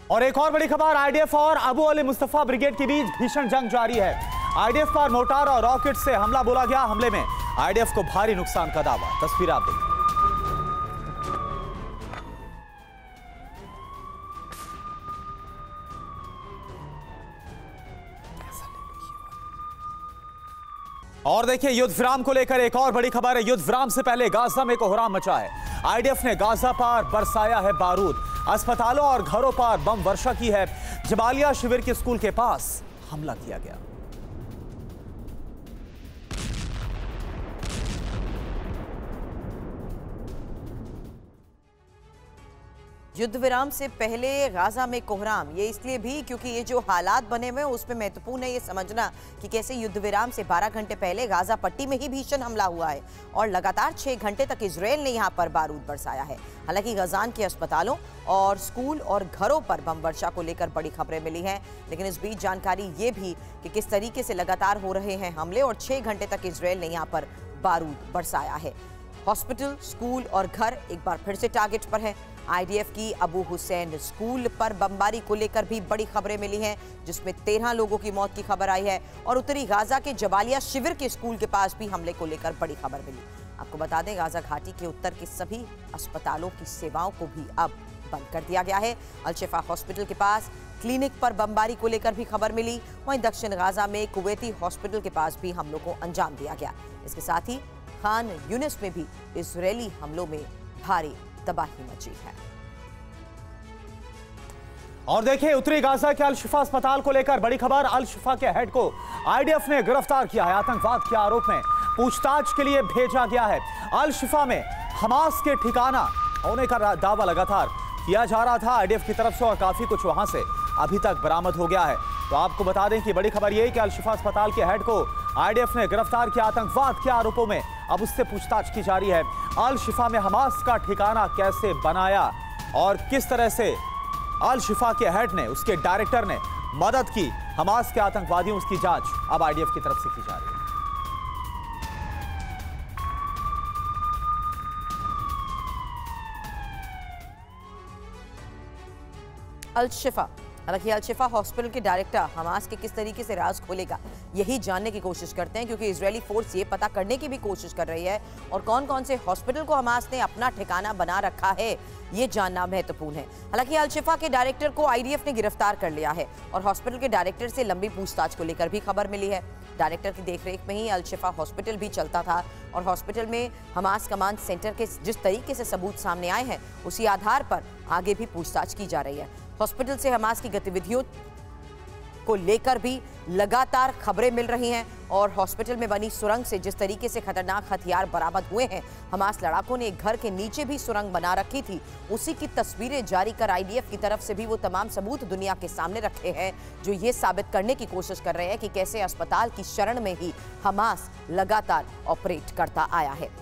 और एक और बड़ी खबर, आईडीएफ और अबू अली मुस्तफा ब्रिगेड के बीच भीषण जंग जारी है। आईडीएफ पर मोर्टार और रॉकेट से हमला बोला गया। हमले में आईडीएफ को भारी नुकसान का दावा। तस्वीर आप देखिए। और देखिए, युद्ध विराम को लेकर एक और बड़ी खबर है। युद्ध विराम से पहले गाजा में कोहराम मचा है। आईडीएफ ने गाजा पर बरसाया है बारूद। अस्पतालों और घरों पर बम वर्षा की है। जबालिया शिविर के स्कूल के पास हमला किया गया। युद्ध विराम से पहले गाजा में कोहराम, ये इसलिए भी क्योंकि ये जो हालात बने हुए हैं उसमें महत्वपूर्ण है ये समझना कि कैसे युद्ध विराम से 12 घंटे पहले गाजा पट्टी में ही भीषण हमला हुआ है और लगातार 6 घंटे तक इजरायल ने यहां पर बारूद बरसाया है। हालांकि गजान के अस्पतालों और स्कूल और घरों पर बम वर्षा को लेकर बड़ी खबरें मिली हैं, लेकिन इस बीच जानकारी ये भी कि किस तरीके से लगातार हो रहे हैं हमले और 6 घंटे तक इजरायल ने यहाँ पर बारूद बरसाया है। हॉस्पिटल, स्कूल और घर एक बार फिर से टारगेट पर है। आईडीएफ की अबू हुसैन स्कूल पर बमबारी को लेकर भी बड़ी खबरें मिली हैं, जिसमें 13 लोगों की मौत की खबर आई है और उत्तरी गाजा के जबालिया शिविर के स्कूल के पास भी हमले को लेकर बड़ी खबर मिली। आपको बता दें, गाजा घाटी के उत्तर के सभी अस्पतालों की सेवाओं को भी अब बंद कर दिया गया है। अल-शिफा हॉस्पिटल के पास क्लिनिक पर बमबारी को लेकर भी खबर मिली। वहीं दक्षिण गाजा में कुवैती हॉस्पिटल के पास भी हमलों को अंजाम दिया गया। इसके साथ ही खान यूनिस में भी इजरायली हमलों में भारी तबाही मची है। और देखिए, उत्तरी गाजा के अल-शिफा अस्पताल को लेकर बड़ी खबर। अल-शिफा के हेड को आईडीएफ ने गिरफ्तार किया है। आतंकवाद के आरोप में पूछताछ के लिए भेजा गया है। अल-शिफा में हमास के ठिकाना होने का दावा लगातार किया जा रहा था आईडीएफ की तरफ से और काफी कुछ वहां से अभी तक बरामद हो गया है। तो आपको बता दें कि बड़ी खबर यह है कि अल-शिफा अस्पताल के हेड को आईडीएफ ने गिरफ्तार किया। आतंकवाद के आरोपों में अब उससे पूछताछ की जा रही है। अल-शिफा में हमास का ठिकाना कैसे बनाया और किस तरह से अल-शिफा के हेड ने, उसके डायरेक्टर ने मदद की हमास के आतंकवादियों, उसकी जांच अब आईडीएफ की तरफ से की जा रही है। अल-शिफा, हालांकि अल-शिफा हॉस्पिटल के डायरेक्टर हमास के किस तरीके से राज खोलेगा यही जानने की कोशिश करते हैं, क्योंकि इजरायली फोर्स ये पता करने की भी कोशिश कर रही है और कौन कौन से हॉस्पिटल को हमास ने अपना ठिकाना बना रखा है ये जानना महत्वपूर्ण है। हालांकि अल-शिफा के डायरेक्टर को आईडीएफ ने गिरफ्तार कर लिया है और हॉस्पिटल के डायरेक्टर से लंबी पूछताछ को लेकर भी खबर मिली है। डायरेक्टर की देखरेख में ही अल-शिफा हॉस्पिटल भी चलता था और हॉस्पिटल में हमास कमांड सेंटर के जिस तरीके से सबूत सामने आए हैं उसी आधार पर आगे भी पूछताछ की जा रही है। हॉस्पिटल से हमास की गतिविधियों को लेकर भी लगातार खबरें मिल रही हैं और हॉस्पिटल में बनी सुरंग से जिस तरीके से खतरनाक हथियार बरामद हुए हैं, हमास लड़ाकों ने एक घर के नीचे भी सुरंग बना रखी थी, उसी की तस्वीरें जारी कर आईडीएफ की तरफ से भी वो तमाम सबूत दुनिया के सामने रखे हैं जो ये साबित करने की कोशिश कर रहे हैं कि कैसे अस्पताल की शरण में ही हमास लगातार ऑपरेट करता आया है।